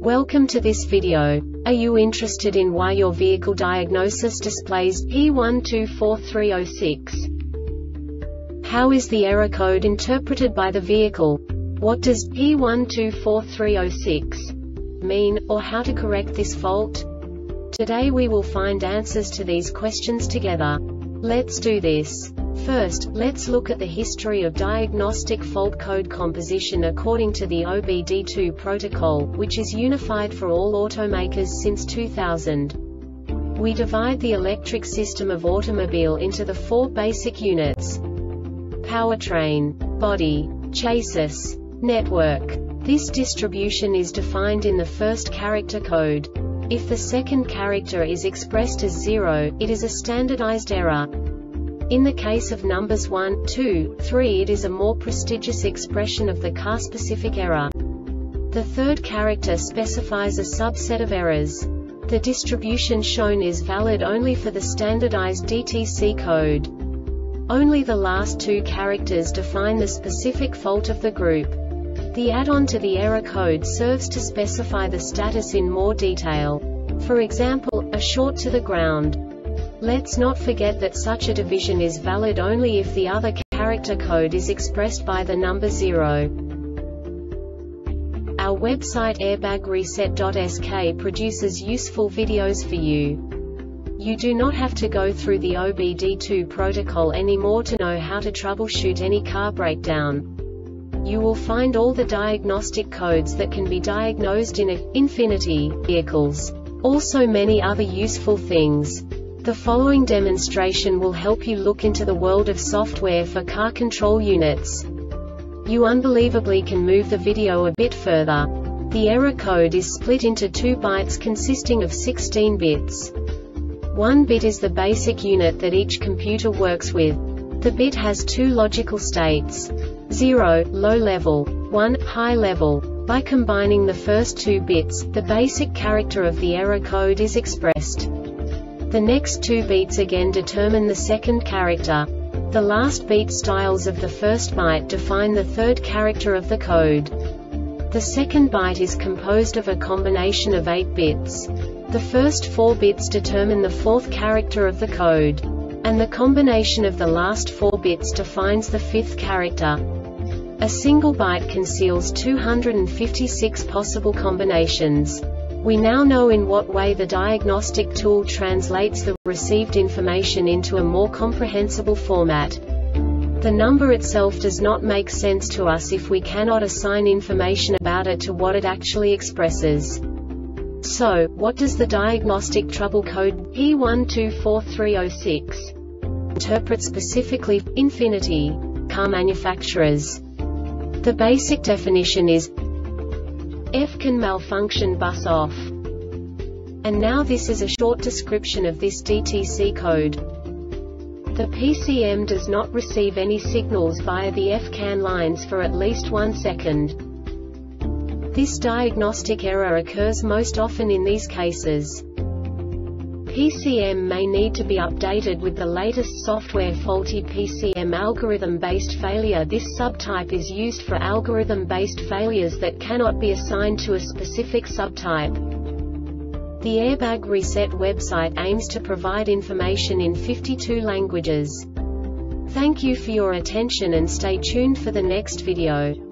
Welcome to this video. Are you interested in why your vehicle diagnosis displays P124306? How is the error code interpreted by the vehicle? What does P124306 mean, or how to correct this fault? Today we will find answers to these questions together. Let's do this. First, let's look at the history of diagnostic fault code composition according to the OBD2 protocol, which is unified for all automakers since 2000. We divide the electric system of automobile into the four basic units: powertrain, body, chassis, network. This distribution is defined in the first character code. If the second character is expressed as 0, it is a standardized error. In the case of numbers 1, 2, 3, it is a more prestigious expression of the car-specific error. The third character specifies a subset of errors. The distribution shown is valid only for the standardized DTC code. Only the last two characters define the specific fault of the group. The add-on to the error code serves to specify the status in more detail. For example, a short to the ground. Let's not forget that such a division is valid only if the other character code is expressed by the number 0. Our website airbagreset.sk produces useful videos for you. You do not have to go through the OBD2 protocol anymore to know how to troubleshoot any car breakdown. You will find all the diagnostic codes that can be diagnosed in Infinity vehicles. Also many other useful things. The following demonstration will help you look into the world of software for car control units. You unbelievably can move the video a bit further. The error code is split into 2 bytes consisting of 16 bits. 1 bit is the basic unit that each computer works with. The bit has 2 logical states: 0, low level, 1, high level. By combining the first 2 bits, the basic character of the error code is expressed. The next 2 beats again determine the second character. The last beat styles of the first byte define the third character of the code. The second byte is composed of a combination of 8 bits. The first 4 bits determine the fourth character of the code. And the combination of the last 4 bits defines the fifth character. A single byte conceals 256 possible combinations. We now know in what way the diagnostic tool translates the received information into a more comprehensible format. The number itself does not make sense to us if we cannot assign information about it to what it actually expresses. So, what does the diagnostic trouble code P124306 interpret specifically for Infinity car manufacturers? The basic definition is F can malfunction bus off. And now this is a short description of this DTC code. The PCM does not receive any signals via the FCAN lines for at least 1 second. This diagnostic error occurs most often in these cases. PCM may need to be updated with the latest software. Faulty PCM algorithm-based failure. This subtype is used for algorithm-based failures that cannot be assigned to a specific subtype. The Airbag Reset website aims to provide information in 52 languages. Thank you for your attention and stay tuned for the next video.